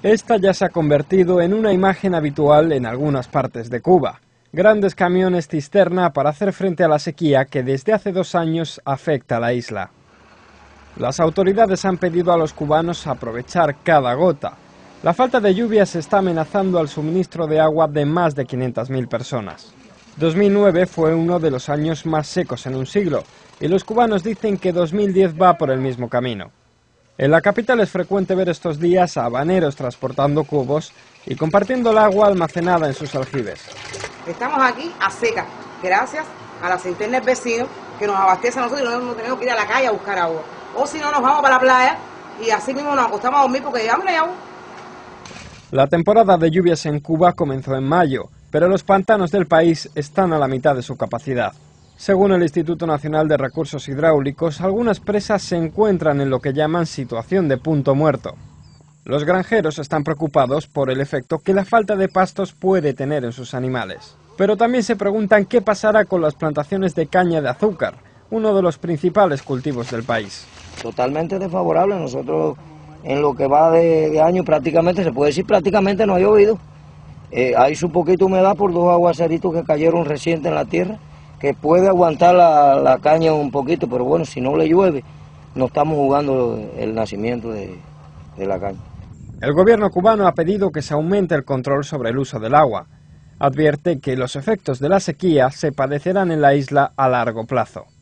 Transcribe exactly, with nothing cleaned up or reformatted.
Esta ya se ha convertido en una imagen habitual en algunas partes de Cuba. Grandes camiones cisterna para hacer frente a la sequía que desde hace dos años afecta a la isla. Las autoridades han pedido a los cubanos aprovechar cada gota. La falta de lluvias está amenazando al suministro de agua de más de quinientas mil personas. dos mil nueve fue uno de los años más secos en un siglo, y los cubanos dicen que dos mil diez va por el mismo camino. En la capital es frecuente ver estos días a habaneros transportando cubos y compartiendo el agua almacenada en sus aljibes. Estamos aquí a seca, gracias a la cisterna del vecino que nos abastece a nosotros y no tenemos que ir a la calle a buscar agua. O si no, nos vamos para la playa y así mismo nos acostamos a dormir porque ya no hay agua. La temporada de lluvias en Cuba comenzó en mayo, pero los pantanos del país están a la mitad de su capacidad. Según el Instituto Nacional de Recursos Hidráulicos, algunas presas se encuentran en lo que llaman situación de punto muerto. Los granjeros están preocupados por el efecto que la falta de pastos puede tener en sus animales. Pero también se preguntan qué pasará con las plantaciones de caña de azúcar, uno de los principales cultivos del país. Totalmente desfavorable. Nosotros en lo que va de, de año prácticamente, se puede decir prácticamente no ha llovido. Eh, hay su poquita humedad por dos aguaceritos que cayeron recientes en la tierra, que puede aguantar la, la caña un poquito, pero bueno, si no le llueve, no estamos jugando el nacimiento de, de la caña. El gobierno cubano ha pedido que se aumente el control sobre el uso del agua. Advierte que los efectos de la sequía se padecerán en la isla a largo plazo.